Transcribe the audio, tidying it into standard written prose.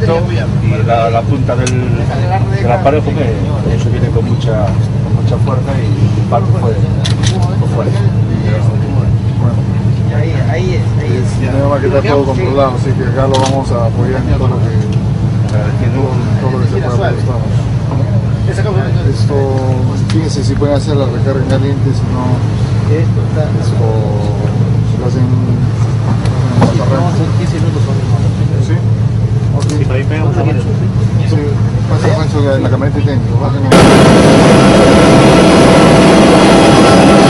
recto y la punta del aparejo que eso viene con mucha fuerza y el palo fue fuerte. Ahí es. Tenemos que estar todo controlado, así que acá lo vamos a apoyar en todo lo que se pueda apostar. Esto, fíjense si pueden hacer la recarga en caliente, si no, lo hacen en Son 15 minutos. ¿sí? Okay. Y para ahí pegamos aquí. Sí, pasa Pancho en la camioneta técnica.